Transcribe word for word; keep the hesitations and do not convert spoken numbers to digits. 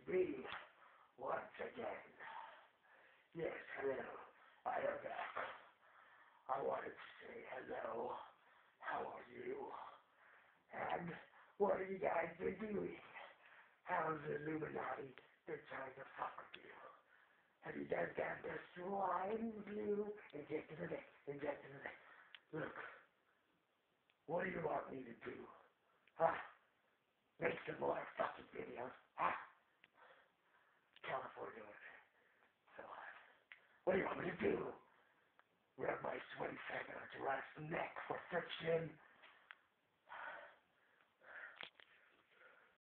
me once again. Yes, hello, I am back. I wanted to say hello. How are you? And what have you guys been doing? How's the illuminati been trying to fuck with you? Have you guys got the swine flu? Inject it in it. Inject it in it. Look, what do you want me to do? Huh? Make some more fucking videos? Huh? California. So, what do you want me to do? Rub my sweaty feathers around the neck for friction?